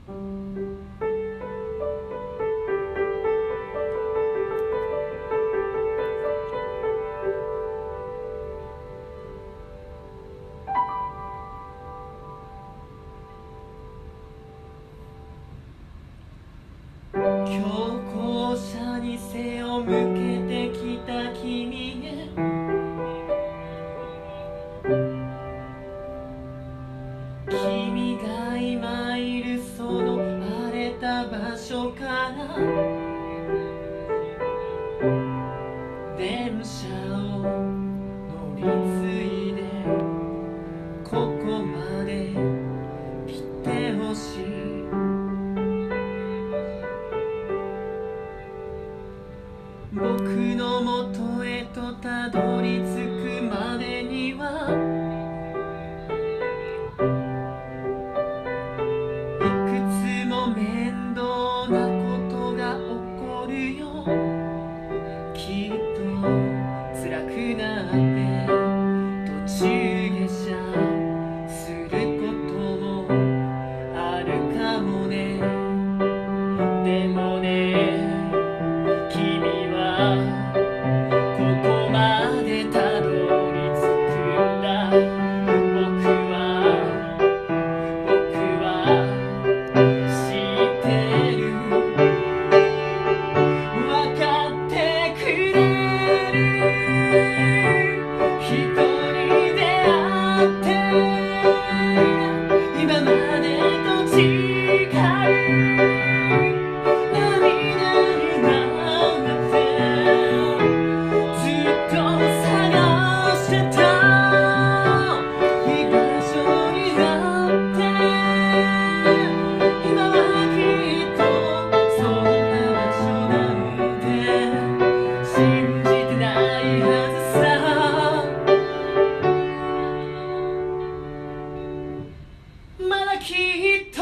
強行者に背を向けてきた君へ、君が今いるその荒れた場所から電車を乗り継いでここまで来てほしい。僕のもとへとたどり着くまでにはいくつも面倒なことが起こるよ。きっと辛くなって途中下車することもあるかもね。でもね、君はここまでたどり着くんだ。僕は知ってる。分かってくれる人に出会って今までと違うまだきっと